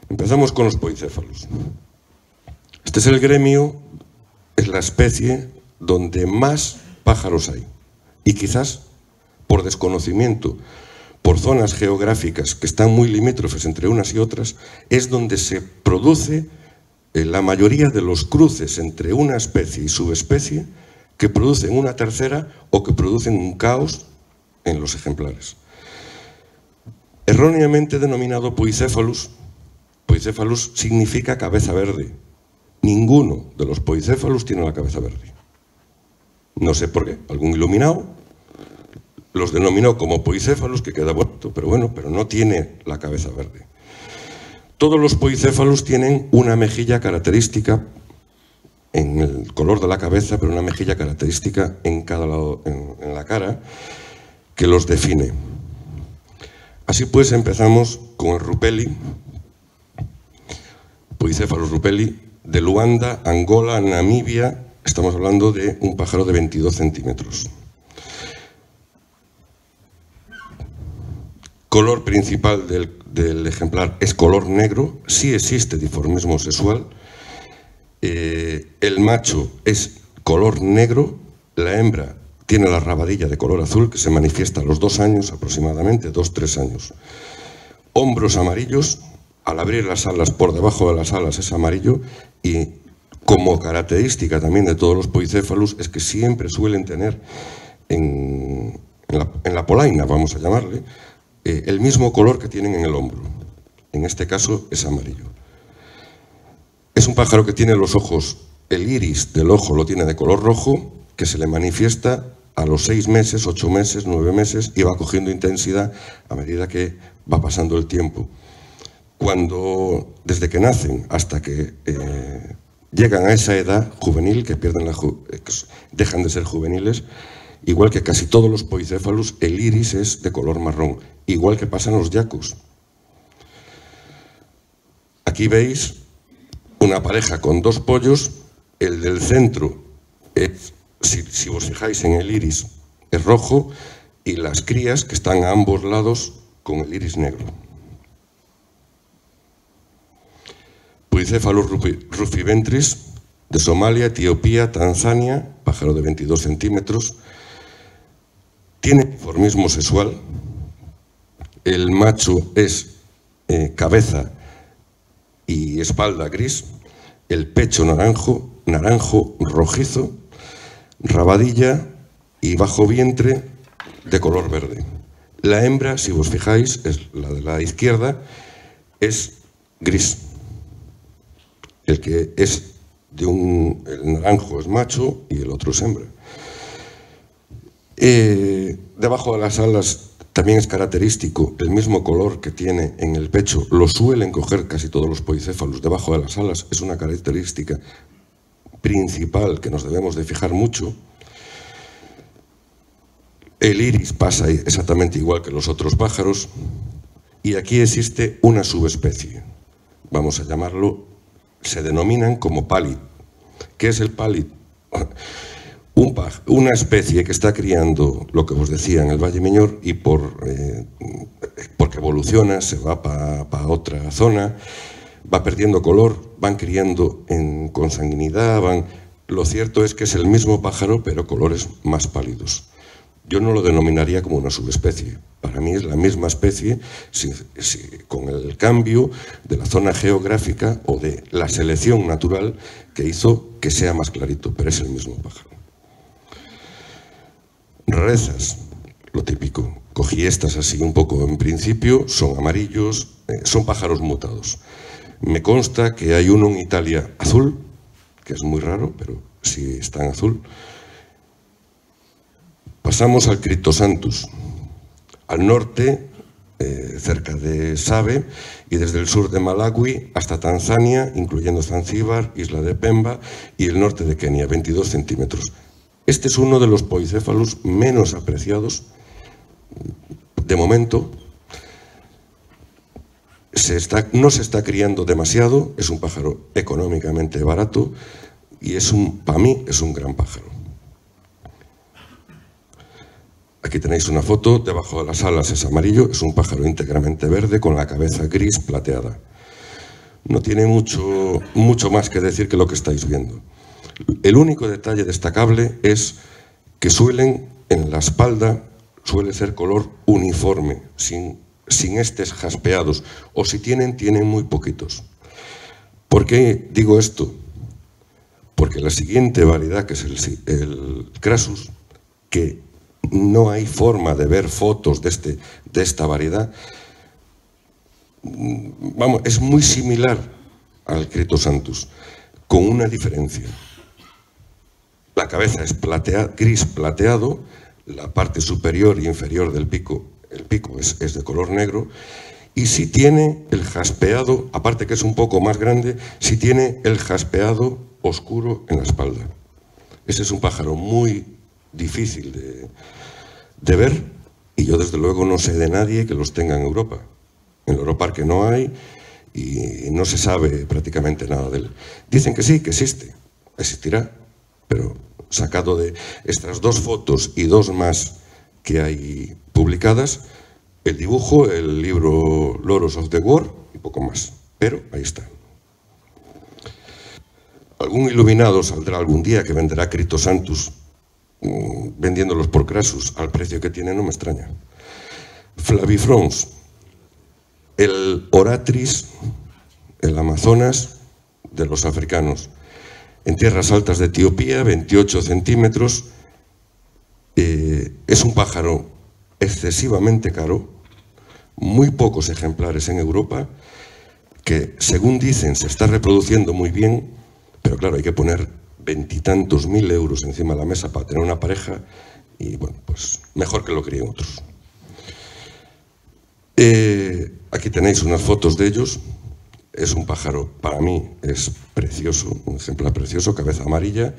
Empezamos con los poicéfalos. Este es el gremio, es la especie donde más pájaros hay. Y quizás por desconocimiento, por zonas geográficas que están muy limítrofes entre unas y otras, es donde se produce la mayoría de los cruces entre una especie y subespecie que producen una tercera o que producen un caos en los ejemplares. Erróneamente denominado poicéfalus, poicéfalus significa cabeza verde. Ninguno de los poicéfalos tiene la cabeza verde. No sé por qué, algún iluminado los denominó como poicéfalos, que queda bonito, pero bueno, pero no tiene la cabeza verde. Todos los poicéfalos tienen una mejilla característica en el color de la cabeza, pero una mejilla característica en cada lado, en la cara, que los define. Así pues, empezamos con el rupeli, Poicéfalos rupeli, de Luanda, Angola, Namibia. Estamos hablando de un pájaro de 22 centímetros. Color principal del ejemplar es color negro. Sí existe dimorfismo sexual. El macho es color negro, la hembra tiene la rabadilla de color azul que se manifiesta a los 2 años aproximadamente, 2-3 años. Hombros amarillos, al abrir las alas, por debajo de las alas es amarillo, y como característica también de todos los poicéfalos es que siempre suelen tener en la polaina, vamos a llamarle, el mismo color que tienen en el hombro. En este caso es amarillo. Es un pájaro que tiene los ojos, el iris del ojo lo tiene de color rojo, que se le manifiesta a los 6 meses, 8 meses, 9 meses, y va cogiendo intensidad a medida que va pasando el tiempo. Desde que nacen hasta que llegan a esa edad juvenil, que dejan de ser juveniles, igual que casi todos los poicéfalos, el iris es de color marrón, igual que pasan los yacos. Aquí veis una pareja con 2 pollos, el del centro, si os fijáis en el iris, es rojo, y las crías que están a ambos lados con el iris negro. Poicéfalos rufiventris, de Somalia, Etiopía, Tanzania, pájaro de 22 centímetros. Tiene dimorfismo sexual. El macho es cabeza y espalda gris, el pecho naranjo rojizo, rabadilla y bajo vientre de color verde. La hembra, si os fijáis, es la de la izquierda, es gris. El que es el naranjo es macho y el otro es hembra. Debajo de las alas también es característico el mismo color que tiene en el pecho. Lo suelen coger casi todos los poicéfalos debajo de las alas. Es una característica principal que nos debemos de fijar mucho. El iris pasa exactamente igual que los otros pájaros. Y aquí existe una subespecie. Vamos a llamarlo, se denominan como pálid. ¿Qué es el pálid? Una especie que está criando, lo que os decía, en el Valle Miñor, y porque evoluciona, se va para otra zona, va perdiendo color, van criando en consanguinidad, lo cierto es que es el mismo pájaro, pero colores más pálidos. Yo no lo denominaría como una subespecie. Para mí es la misma especie con el cambio de la zona geográfica o de la selección natural que hizo que sea más clarito, pero es el mismo pájaro. Rarezas, lo típico. Cogí estas así un poco en principio, son amarillos, son pájaros mutados. Me consta que hay uno en Italia azul, que es muy raro, pero sí está en azul. Pasamos al Cryptoxanthus, al norte, cerca de Save, y desde el sur de Malawi hasta Tanzania, incluyendo Zanzíbar, Isla de Pemba y el norte de Kenia, 22 centímetros. Este es uno de los poicéfalos menos apreciados, de momento. No se está criando demasiado, es un pájaro económicamente barato y para mí es un gran pájaro. Aquí tenéis una foto, debajo de las alas es amarillo, es un pájaro íntegramente verde con la cabeza gris plateada. no tiene mucho más que decir que lo que estáis viendo. El único detalle destacable es que en la espalda suele ser color uniforme, sin estes jaspeados, o si tienen muy poquitos. ¿Por qué digo esto? Porque la siguiente variedad, que es el Crassus, que no hay forma de ver fotos de esta variedad, vamos, es muy similar al Critosanthus, con una diferencia. La cabeza es gris plateado, la parte superior y inferior del pico, el pico es de color negro, y sí tiene el jaspeado, aparte que es un poco más grande, sí tiene el jaspeado oscuro en la espalda. Ese es un pájaro muy difícil de ver, y yo desde luego no sé de nadie que los tenga en Europa. En el Europarque no hay y no se sabe prácticamente nada de él. Dicen que sí, que existirá, pero sacado de estas 2 fotos y 2 más que hay publicadas, el dibujo, el libro Loros of the World y poco más. Pero ahí está. Algún iluminado saldrá algún día que venderá Critosanthus vendiéndolos por Crassus al precio que tiene, no me extraña. Flavifrons, el Oratris, el Amazonas de los africanos, en tierras altas de Etiopía, 28 centímetros. Es un pájaro excesivamente caro, muy pocos ejemplares en Europa, que según dicen se está reproduciendo muy bien, pero claro, hay que poner 20 y tantos mil euros encima de la mesa para tener una pareja y bueno, pues mejor que lo críen otros. Aquí tenéis unas fotos de ellos. Es un pájaro, para mí, es precioso, un ejemplar precioso, cabeza amarilla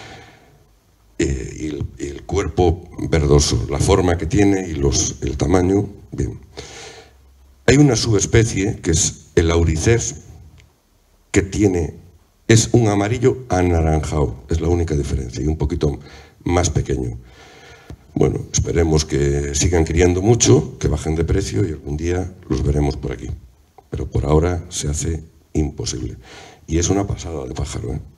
y el cuerpo verdoso, la forma que tiene y el tamaño, bien. Hay una subespecie que es el Auriceps, que es un amarillo anaranjado, es la única diferencia, y un poquito más pequeño. Bueno, esperemos que sigan criando mucho, que bajen de precio y algún día los veremos por aquí. Pero por ahora se hace imposible. Y es una pasada de pájaro, ¿eh?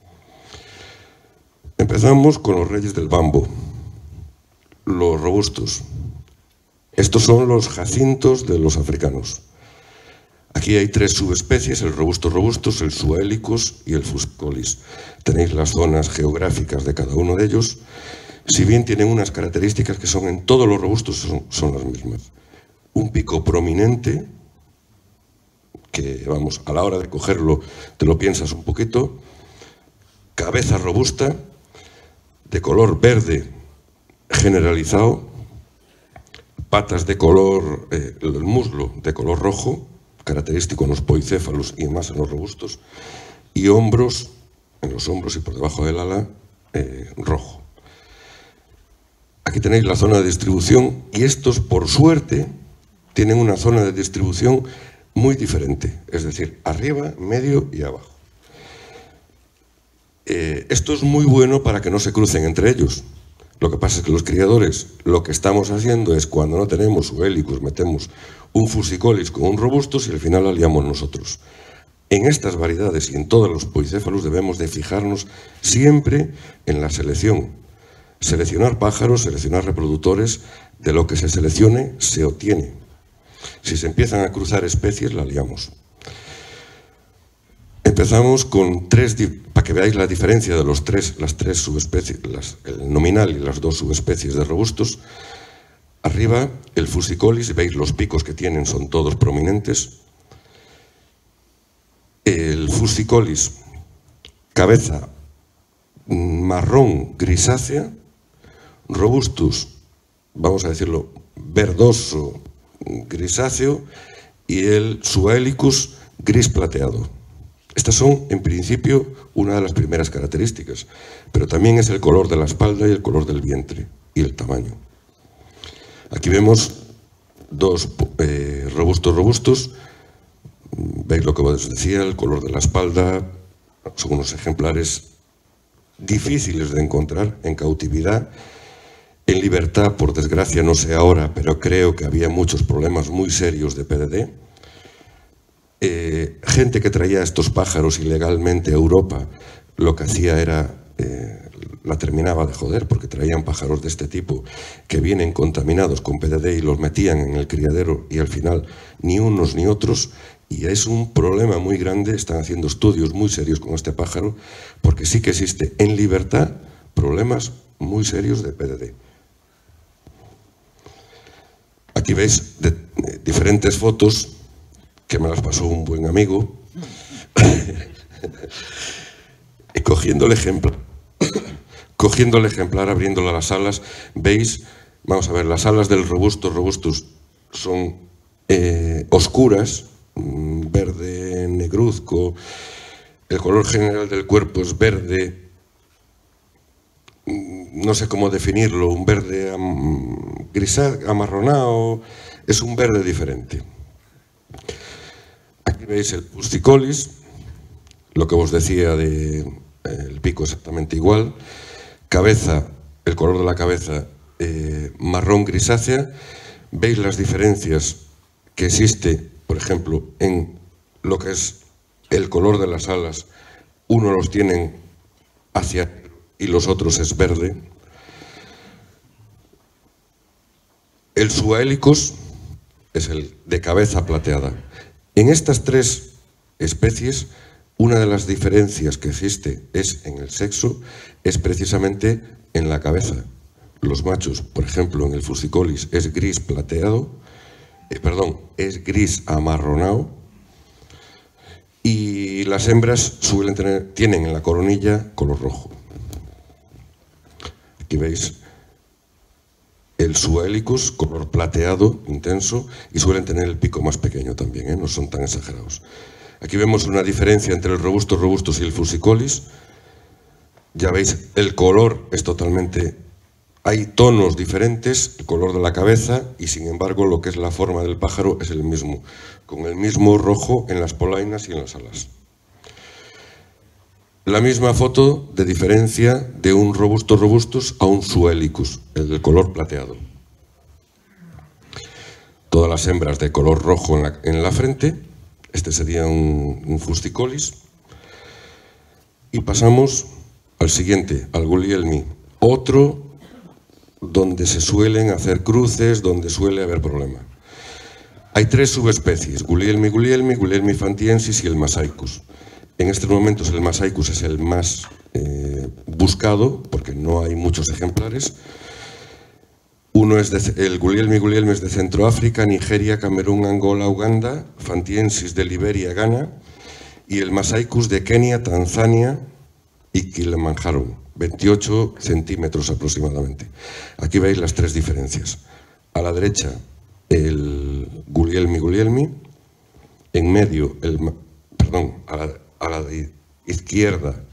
Empezamos con los reyes del bambo, los robustos. Estos son los jacintos de los africanos. Aquí hay 3 subespecies, el robustus, el suaelicus y el fusicolis. Tenéis las zonas geográficas de cada uno de ellos. Si bien tienen unas características que son en todos los robustos son las mismas. Un pico prominente, que vamos, a la hora de cogerlo te lo piensas un poquito, cabeza robusta, de color verde generalizado, patas de color, el muslo de color rojo, característico en los poicéfalos y más en los robustos, y hombros, en los hombros y por debajo del ala, rojo. Aquí tenéis la zona de distribución y estos, por suerte, tienen una zona de distribución muy diferente, es decir, arriba, medio y abajo. Esto es muy bueno para que no se crucen entre ellos. Lo que pasa es que los criadores lo que estamos haciendo es, cuando no tenemos suelicus, metemos un fusicolis con un robustus y al final la liamos nosotros. En estas variedades y en todos los poicéfalos debemos de fijarnos siempre en la selección. Seleccionar pájaros, seleccionar reproductores, de lo que se seleccione se obtiene. Si se empiezan a cruzar especies, la liamos. Empezamos con 3, para que veáis la diferencia de las tres subespecies, el nominal y las 2 subespecies de robustos. Arriba, el fusicolis, veis los picos que tienen, son todos prominentes. El fusicolis, cabeza marrón grisácea, robustus, vamos a decirlo, verdoso grisáceo, y el suaelicus gris plateado. Estas son, en principio, una de las primeras características, pero también es el color de la espalda y el color del vientre y el tamaño. Aquí vemos 2 robustos. Veis lo que os decía, el color de la espalda. Son unos ejemplares difíciles de encontrar en cautividad. En libertad, por desgracia, no sé ahora, pero creo que había muchos problemas muy serios de PDD. gente que traía estos pájaros ilegalmente a Europa, lo que hacía era, la terminaba de joder, porque traían pájaros de este tipo que vienen contaminados con PDD y los metían en el criadero y al final ni unos ni otros, y es un problema muy grande. Están haciendo estudios muy serios con este pájaro, porque sí que existe en libertad problemas muy serios de PDD. Aquí veis diferentes fotos que me las pasó un buen amigo, y cogiendo el ejemplar, abriéndole las alas, veis, vamos a ver, las alas del robustus son oscuras, verde negruzco, el color general del cuerpo es verde, no sé cómo definirlo, un verde amarronado, es un verde diferente. Aquí veis el Fusticolis, lo que os decía del pico exactamente igual, cabeza, el color de la cabeza marrón grisácea. Veis las diferencias que existe, por ejemplo, en lo que es el color de las alas. Uno los tienen hacia y los otros es verde. El Suahelicus es el de cabeza plateada. En estas tres especies, una de las diferencias que existe es en el sexo, es precisamente en la cabeza. Los machos, por ejemplo, en el Fusticolis es gris plateado, es gris amarronado, y las hembras tienen en la coronilla color rojo. Aquí veis el Suahelicus, color plateado intenso, y suelen tener el pico más pequeño también, no son tan exagerados. Aquí vemos una diferencia entre el robustus y el Fusticolis. Ya veis, el color es totalmente... Hay tonos diferentes, el color de la cabeza, y sin embargo lo que es la forma del pájaro es el mismo, con el mismo rojo en las polainas y en las alas. La misma foto de diferencia de un robustus a un Suahelicus, el del color plateado. Todas las hembras de color rojo en la frente. Este sería un Fusticolis. Y pasamos al siguiente, al Guglielmi. Otro donde se suelen hacer cruces, donde suele haber problema. Hay tres subespecies, Guglielmi fantiensis y el Masaicus. En estos momentos el Masaicus es el más buscado, porque no hay muchos ejemplares. Uno es el Guglielmi es de Centroáfrica, Nigeria, Camerún, Angola, Uganda, fantiensis de Liberia, Ghana, y el Masaicus de Kenia, Tanzania y Kilimanjaro, 28 centímetros aproximadamente. Aquí veis las tres diferencias. A la derecha el Guglielmi, en medio a la izquierda,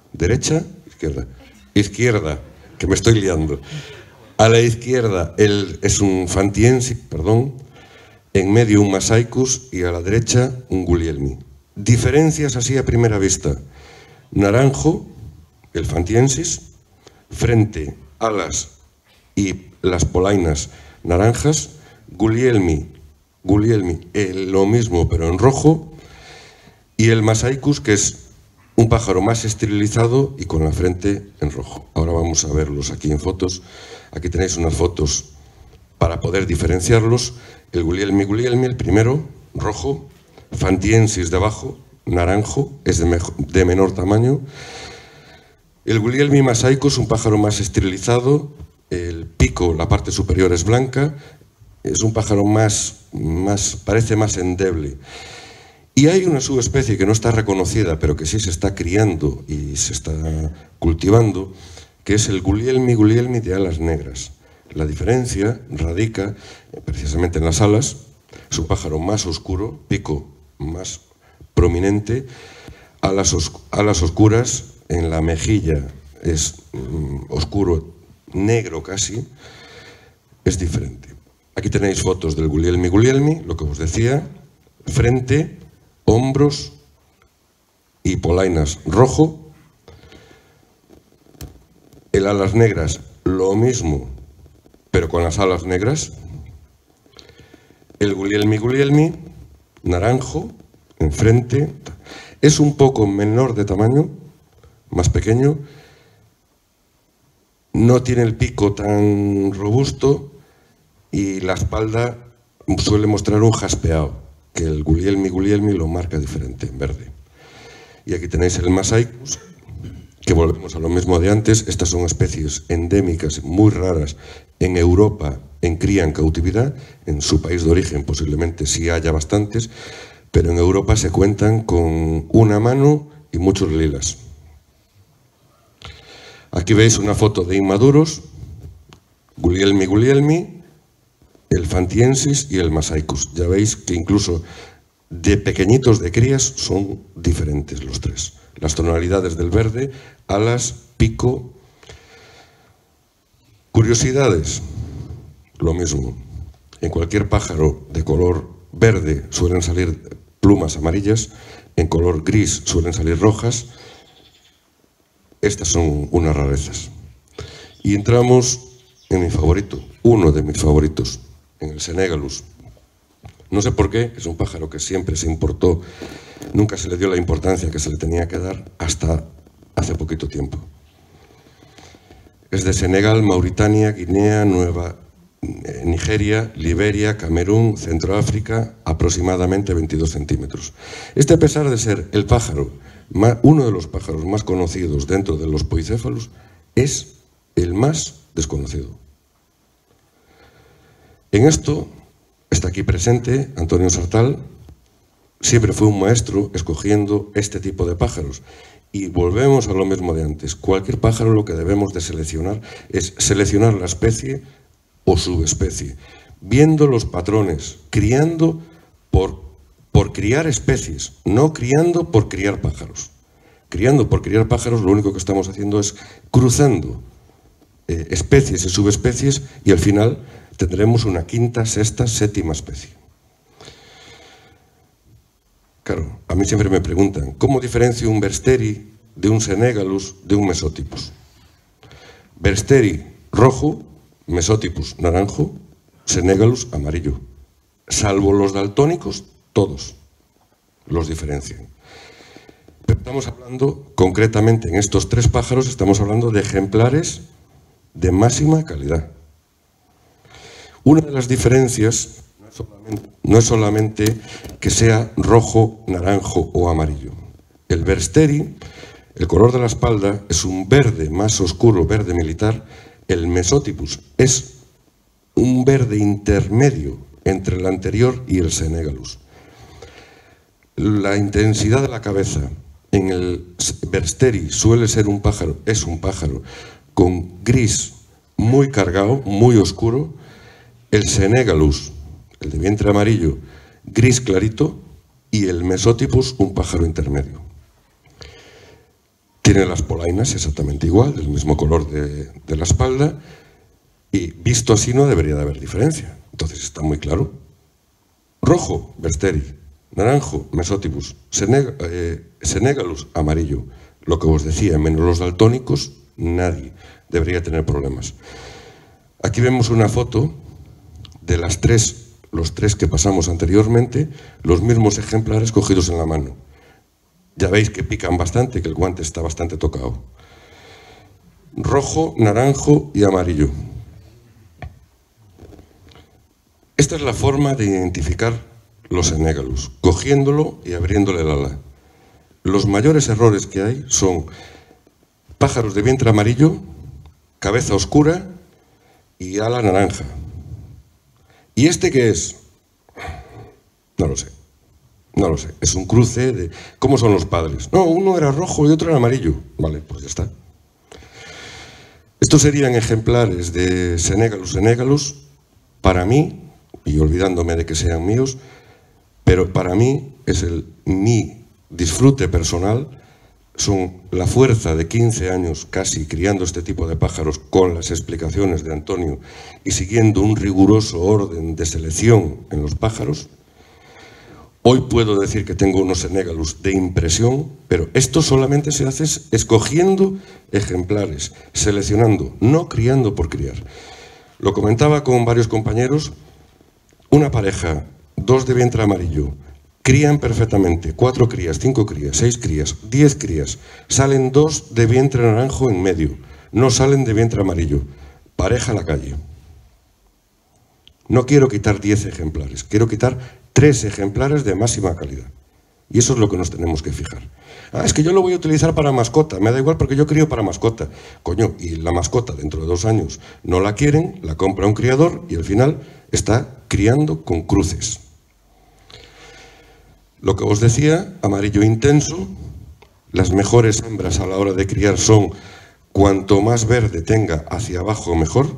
que me estoy liando. A la izquierda es un fantiensis, en medio un Masaicus y a la derecha un Guglielmi. Diferencias así a primera vista. Naranjo, el fantiensis, frente, alas y las polainas naranjas. Guglielmi, lo mismo pero en rojo. Y el Masaicus, que es un pájaro más esterilizado y con la frente en rojo. Ahora vamos a verlos aquí en fotos. Aquí tenéis unas fotos para poder diferenciarlos. El Guglielmi, el primero, rojo, fantiensis debajo, naranjo, es de menor tamaño. El Guglielmi Masaicus, un pájaro más esterilizado, el pico, la parte superior es blanca, es un pájaro parece más endeble. Y hay una subespecie que no está reconocida, pero que sí se está criando y se está cultivando, que es el Guglielmi de alas negras. La diferencia radica precisamente en las alas. Es un pájaro más oscuro, pico más prominente, alas oscuras, en la mejilla es oscuro, negro casi, es diferente. Aquí tenéis fotos del Guglielmi, lo que os decía, frente, hombros y polainas rojo. El alas negras, lo mismo, pero con las alas negras. El Guglielmi, naranjo, enfrente. Es un poco menor de tamaño, más pequeño. No tiene el pico tan robusto y la espalda suele mostrar un jaspeado, que el gulielmi lo marca diferente, en verde. Y aquí tenéis el Masaicus, que volvemos a lo mismo de antes. Estas son especies endémicas muy raras en Europa, en cría en cautividad. En su país de origen posiblemente sí haya bastantes, pero en Europa se cuentan con una mano y muchos lilas. Aquí veis una foto de inmaduros, gulielmi, el Fantiensis y el Masaicus. Ya veis que incluso de pequeñitos de crías son diferentes los tres. Las tonalidades del verde, alas, pico. Curiosidades, lo mismo. En cualquier pájaro de color verde suelen salir plumas amarillas, en color gris suelen salir rojas. Estas son unas rarezas. Y entramos en mi favorito, uno de mis favoritos, en el Senegalus. No sé por qué, es un pájaro que siempre se importó, nunca se le dio la importancia que se le tenía que dar hasta hace poquito tiempo. Es de Senegal, Mauritania, Guinea, Nigeria, Liberia, Camerún, Centroáfrica, aproximadamente 22 centímetros. A pesar de ser el pájaro, uno de los pájaros más conocidos dentro de los poicéfalos, es el más desconocido. En esto está aquí presente Antonio Sartal. Siempre fue un maestro escogiendo este tipo de pájaros. Y volvemos a lo mismo de antes. Cualquier pájaro lo que debemos de seleccionar es seleccionar la especie o subespecie, viendo los patrones, criando por criar especies, no criando por criar pájaros. Criando por criar pájaros lo único que estamos haciendo es cruzando especies y subespecies y al final tendremos una quinta, sexta, séptima especie. Claro, a mí siempre me preguntan, ¿cómo diferencio un Bersteri de un Senegalus de un Mesotipus? Bersteri rojo, Mesotipus naranjo, Senegalus amarillo. Salvo los daltónicos, todos los diferencian. Pero estamos hablando, concretamente en estos tres pájaros, estamos hablando de ejemplares de máxima calidad. Una de las diferencias no es solamente que sea rojo, naranjo o amarillo. El Bersteri, el color de la espalda, es un verde más oscuro, verde militar. El Mesotipus es un verde intermedio entre el anterior y el Senegalus. La intensidad de la cabeza en el Bersteri suele ser un pájaro, es un pájaro con gris muy cargado, muy oscuro. El Senegalus, el de vientre amarillo, gris clarito, y el Mesotipus, un pájaro intermedio. Tiene las polainas exactamente igual, del mismo color de la espalda, y visto así no debería de haber diferencia. Entonces está muy claro. Rojo, Bersteri, naranjo, Mesotipus, Senegalus, amarillo. Lo que os decía, menos los daltónicos, nadie debería tener problemas. Aquí vemos una foto de los tres que pasamos anteriormente, los mismos ejemplares cogidos en la mano. Ya veis que pican bastante, que el guante está bastante tocado. Rojo, naranjo y amarillo. Esta es la forma de identificar los Senegalus, cogiéndolo y abriéndole el ala. Los mayores errores que hay son pájaros de vientre amarillo, cabeza oscura y ala naranja. ¿Y este qué es? No lo sé. No lo sé. Es un cruce de... ¿Cómo son los padres? No, uno era rojo y otro era amarillo. Vale, pues ya está. Estos serían ejemplares de Senegalus. Para mí, y olvidándome de que sean míos, pero para mí es mi disfrute personal, son la fuerza de 15 años casi criando este tipo de pájaros con las explicaciones de Antonio y siguiendo un riguroso orden de selección en los pájaros. Hoy puedo decir que tengo unos Senegalus de impresión, pero esto solamente se hace escogiendo ejemplares, seleccionando, no criando por criar. Lo comentaba con varios compañeros, una pareja, dos de vientre amarillo, Crían perfectamente, 4 crías, 5 crías, 6 crías, 10 crías. Salen 2 de vientre naranjo en medio, no salen de vientre amarillo. Pareja a la calle. No quiero quitar 10 ejemplares, quiero quitar 3 ejemplares de máxima calidad. Y eso es lo que nos tenemos que fijar. Ah, es que yo lo voy a utilizar para mascota, me da igual porque yo crío para mascota. Coño, y la mascota dentro de 2 años no la quieren, la compra un criador y al final está criando con cruces. Lo que os decía, amarillo intenso, las mejores hembras a la hora de criar son cuanto más verde tenga hacia abajo mejor.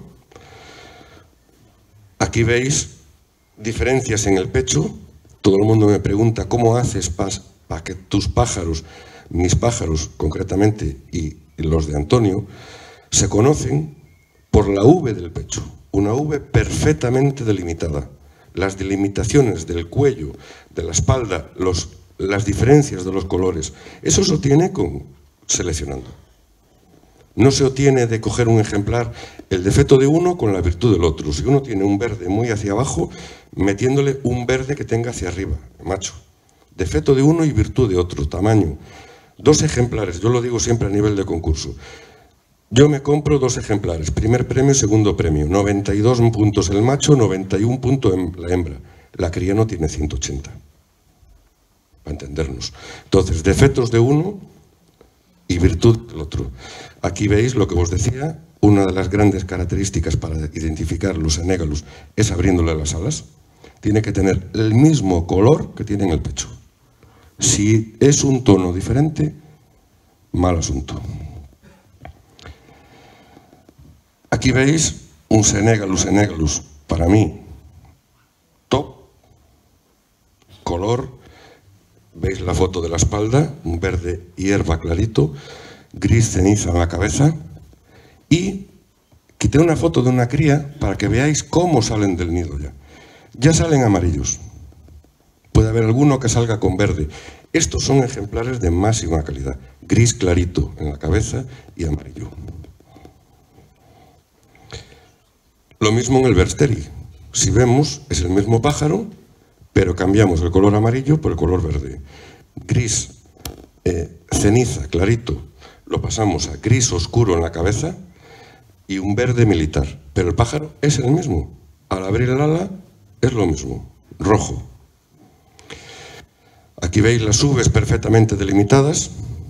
Aquí veis diferencias en el pecho. Todo el mundo me pregunta cómo haces para que tus pájaros, mis pájaros concretamente y los de Antonio, se conocen por la V del pecho, una V perfectamente delimitada. Las delimitaciones del cuello, de la espalda, las diferencias de los colores, eso se obtiene seleccionando. No se obtiene de coger un ejemplar, el defecto de uno con la virtud del otro. Si uno tiene un verde muy hacia abajo, metiéndole un verde que tenga hacia arriba, macho. Defecto de uno y virtud de otro, tamaño. 2 ejemplares, yo lo digo siempre a nivel de concurso. Yo me compro 2 ejemplares, primer premio, segundo premio. 92 puntos el macho, 91 puntos la hembra. La cría no tiene 180, para entendernos. Entonces, defectos de uno y virtud del otro. Aquí veis lo que os decía, una de las grandes características para identificar los senégalus es abriéndole las alas. Tiene que tener el mismo color que tiene en el pecho. Si es un tono diferente, mal asunto. Aquí veis un senégalus, para mí, top, color. Veis la foto de la espalda, un verde hierba clarito, gris ceniza en la cabeza. Y quité una foto de una cría para que veáis cómo salen del nido ya. Ya salen amarillos. Puede haber alguno que salga con verde. Estos son ejemplares de máxima calidad. Gris clarito en la cabeza y amarillo. Lo mismo en el Bersteri. Si vemos, es el mismo pájaro, pero cambiamos el color amarillo por el color verde. Gris ceniza, clarito, lo pasamos a gris oscuro en la cabeza y un verde militar. Pero el pájaro es el mismo. Al abrir el ala es lo mismo, rojo. Aquí veis las Vs perfectamente delimitadas.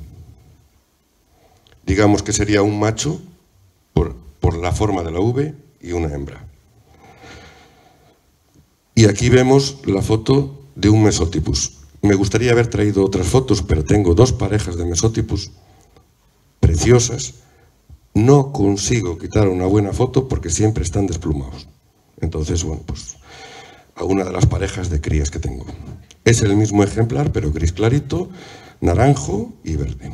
Digamos que sería un macho por la forma de la V y una hembra. Y aquí vemos la foto de un mesótipus. Me gustaría haber traído otras fotos, pero tengo 2 parejas de mesótipus preciosas. No consigo quitar una buena foto porque siempre están desplumados. Entonces, bueno, pues a una de las parejas de crías que tengo. Es el mismo ejemplar, pero gris clarito, naranjo y verde.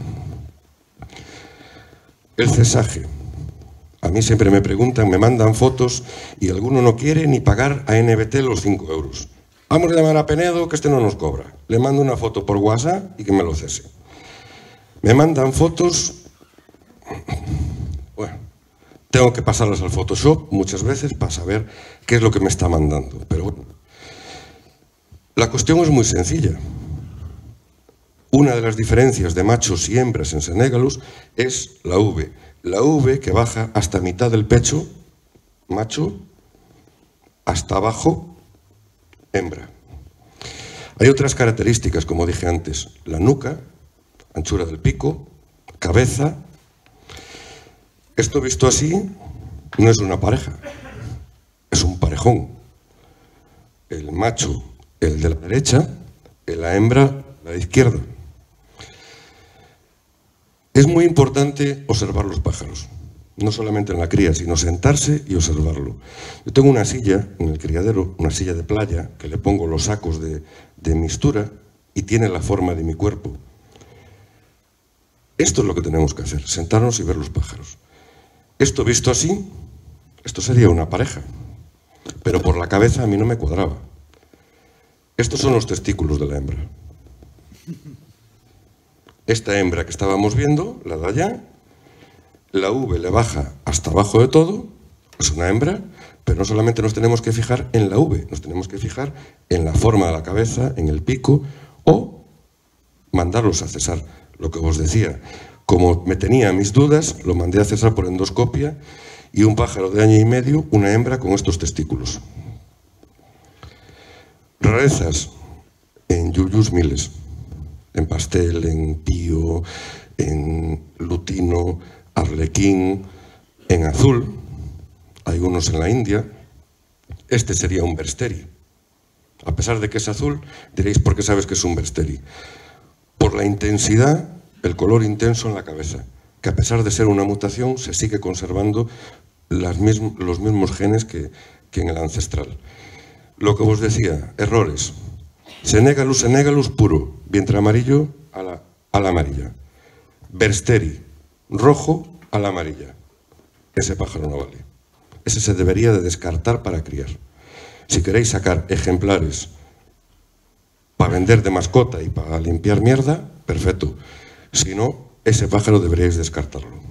El cesaje. A mí siempre me preguntan, me mandan fotos y alguno no quiere ni pagar a NBT los 5 euros. Vamos a llamar a Penedo que este no nos cobra. Le mando una foto por WhatsApp y que me lo cese. Me mandan fotos. Bueno, tengo que pasarlas al Photoshop muchas veces para saber qué es lo que me está mandando. Pero bueno, la cuestión es muy sencilla. Una de las diferencias de machos y hembras en senégalus es la V. La V que baja hasta mitad del pecho, macho, hasta abajo, hembra. Hay otras características, como dije antes. La nuca, anchura del pico, cabeza. Esto visto así no es una pareja, es un parejón. El macho, el de la derecha, y la hembra, la de izquierda. Es muy importante observar los pájaros, no solamente en la cría, sino sentarse y observarlo. Yo tengo una silla en el criadero, una silla de playa, que le pongo los sacos de mistura y tiene la forma de mi cuerpo. Esto es lo que tenemos que hacer, sentarnos y ver los pájaros. Esto visto así, esto sería una pareja, pero por la cabeza a mí no me cuadraba. Estos son los testículos de la hembra. Esta hembra que estábamos viendo, la de allá, la V le baja hasta abajo de todo, es una hembra, pero Pero no solamente nos tenemos que fijar en la V, nos tenemos que fijar en la forma de la cabeza, en el pico, o mandarlos a cesar. Lo que os decía, como me tenía mis dudas, lo mandé a cesar por endoscopia y un pájaro de año y medio, una hembra con estos testículos. Rarezas en yuyus miles, en pastel, en pío, en lutino, arlequín, en azul. Hay unos en la India. Este sería un bersteri. A pesar de que es azul, diréis, ¿por qué sabes que es un bersteri? Por la intensidad, el color intenso en la cabeza, que a pesar de ser una mutación, se sigue conservando los mismos genes que en el ancestral. Lo que os decía, errores. Senegalus puro, vientre amarillo a la amarilla. Bersteri, rojo a la amarilla. Ese pájaro no vale. Ese se debería de descartar para criar. Si queréis sacar ejemplares para vender de mascota y para limpiar mierda, perfecto. Si no, ese pájaro deberíais descartarlo.